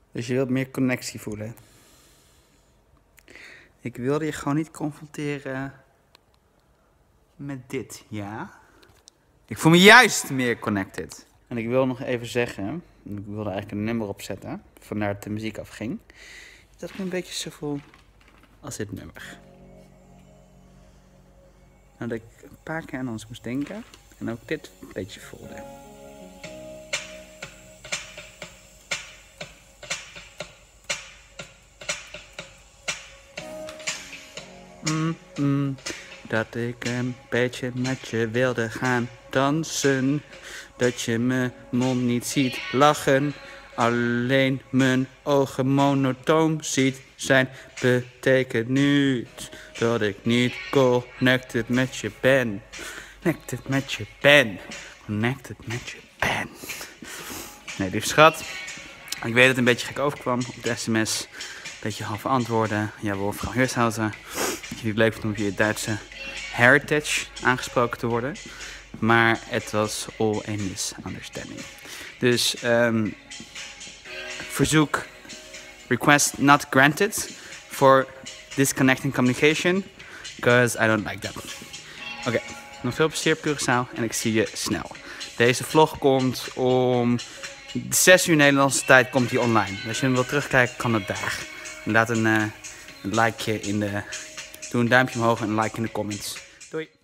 Dus je wilt meer connectie voelen. Ik wilde je gewoon niet confronteren met dit, ja? Ik voel me juist meer connected. En ik wil nog even zeggen, ik wilde eigenlijk een nummer opzetten, vandaar dat de muziek afging, dat ik me een beetje zo voel als dit nummer. Dat ik een paar keer aan ons moest denken en ook dit een beetje voelde. Dat ik een beetje met je wilde gaan dansen. Dat je mijn mond niet ziet lachen. Alleen mijn ogen monotoon ziet zijn. Betekent niet dat ik niet connected met je ben. Connected met je ben. Connected met je ben. Nee, lief schat. Ik weet dat het een beetje gek overkwam op de sms. Beetje half antwoorden. Ja, Wolfgang Hirschhausen. Dat je het leuk vindt om via je Duitse heritage aangesproken te worden. Maar het was all a misunderstanding. Dus verzoek, request not granted for disconnecting communication. Because I don't like that. Oké, nog veel plezier op Curaçao en ik zie je snel. Deze vlog komt om 6 uur Nederlandse tijd komt die online. Als je hem wilt terugkijken kan het daar. Laat een likeje in de... Doe een duimpje omhoog en een like in de comments. Doei!